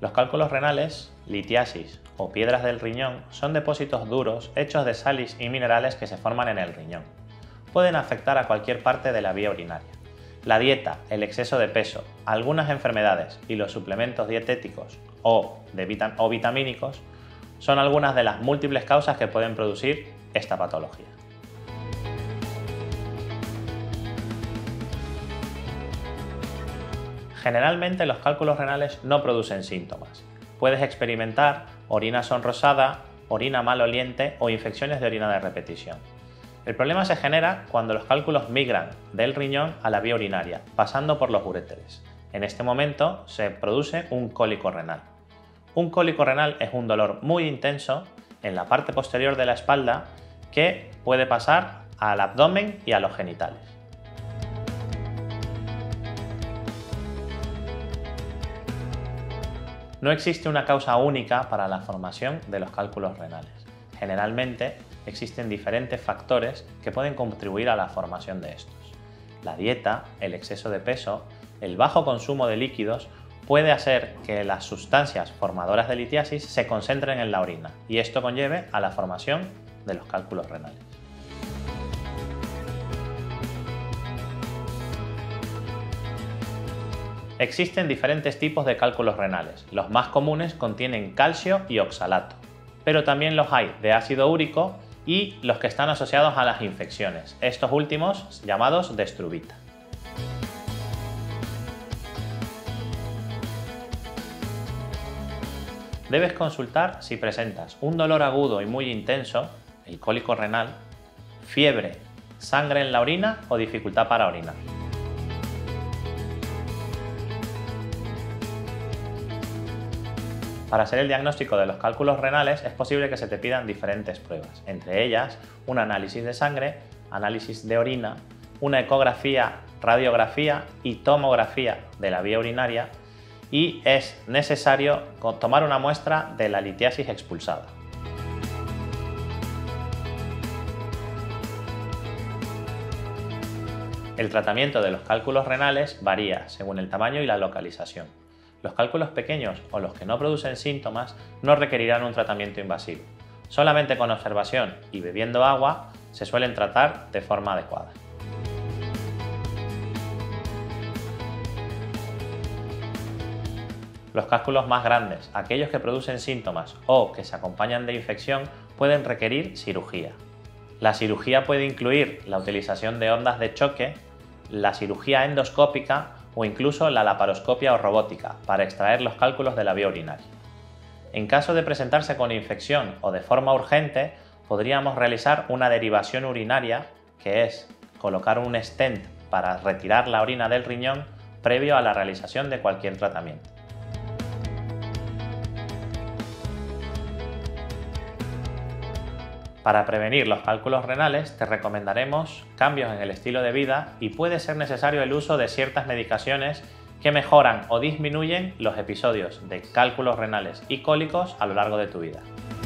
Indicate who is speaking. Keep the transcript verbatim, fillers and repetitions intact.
Speaker 1: Los cálculos renales, litiasis o piedras del riñón son depósitos duros hechos de sales y minerales que se forman en el riñón. Pueden afectar a cualquier parte de la vía urinaria. La dieta, el exceso de peso, algunas enfermedades y los suplementos dietéticos o, de vitam- o vitamínicos son algunas de las múltiples causas que pueden producir esta patología. Generalmente los cálculos renales no producen síntomas. Puedes experimentar orina sonrosada, orina maloliente o infecciones de orina de repetición. El problema se genera cuando los cálculos migran del riñón a la vía urinaria, pasando por los uréteres. En este momento se produce un cólico renal. Un cólico renal es un dolor muy intenso en la parte posterior de la espalda que puede pasar al abdomen y a los genitales. No existe una causa única para la formación de los cálculos renales. Generalmente existen diferentes factores que pueden contribuir a la formación de estos. La dieta, el exceso de peso, el bajo consumo de líquidos puede hacer que las sustancias formadoras de litiasis se concentren en la orina y esto conlleve a la formación de los cálculos renales. Existen diferentes tipos de cálculos renales. Los más comunes contienen calcio y oxalato, pero también los hay de ácido úrico y los que están asociados a las infecciones, estos últimos llamados de struvita. Debes consultar si presentas un dolor agudo y muy intenso, el cólico renal, fiebre, sangre en la orina o dificultad para orinar. Para hacer el diagnóstico de los cálculos renales es posible que se te pidan diferentes pruebas, entre ellas un análisis de sangre, análisis de orina, una ecografía, radiografía y tomografía de la vía urinaria y es necesario tomar una muestra de la litiasis expulsada. El tratamiento de los cálculos renales varía según el tamaño y la localización. Los cálculos pequeños o los que no producen síntomas no requerirán un tratamiento invasivo. Solamente con observación y bebiendo agua se suelen tratar de forma adecuada. Los cálculos más grandes, aquellos que producen síntomas o que se acompañan de infección, pueden requerir cirugía. La cirugía puede incluir la utilización de ondas de choque, la cirugía endoscópica o incluso la laparoscopia o robótica para extraer los cálculos de la vía urinaria. En caso de presentarse con infección o de forma urgente, podríamos realizar una derivación urinaria, que es colocar un stent para retirar la orina del riñón previo a la realización de cualquier tratamiento. Para prevenir los cálculos renales te recomendaremos cambios en el estilo de vida y puede ser necesario el uso de ciertas medicaciones que mejoran o disminuyen los episodios de cálculos renales y cólicos a lo largo de tu vida.